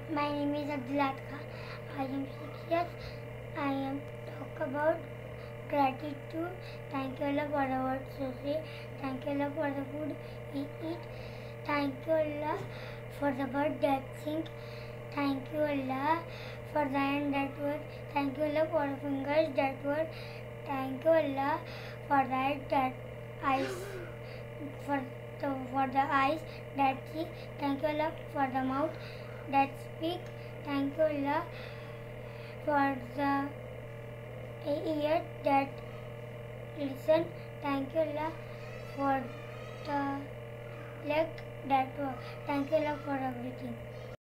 My name is Abdullah Khan. I am 6 years. I am talk about gratitude. Thank you Allah for the words to say. Thank you Allah for the food we eat. Thank you Allah for the bird that sing. Thank you Allah for the hand that work. Thank you Allah for the fingers that work. Thank you Allah for the eyes for the eyes that see. Thank you Allah for the mouth that speak. Thank you Allah for the ear that listen. Thank you Allah for the leg that walk. Thank you Allah for everything.